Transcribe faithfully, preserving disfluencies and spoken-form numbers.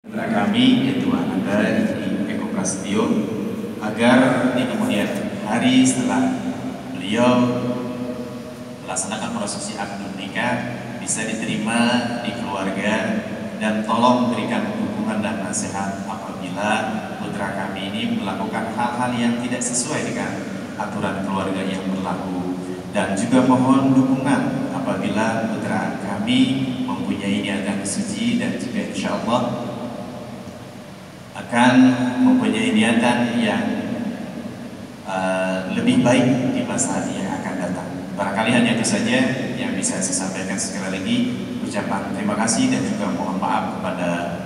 Putra kami yaitu Ananda di Eko Prasetyo, agar di kemudian hari setelah beliau melaksanakan prosesi akad nikah bisa diterima di keluarga, dan tolong berikan dukungan dan nasihat apabila putra kami ini melakukan hal-hal yang tidak sesuai dengan aturan keluarga yang berlaku, dan juga mohon dukungan apabila putra kami mempunyai niatan suci dan juga insya Allah akan mempunyai niatan yang uh, lebih baik di masa yang akan datang. Barangkali hanya itu saja yang bisa saya sampaikan. Sekali lagi ucapan terima kasih dan juga mohon maaf kepada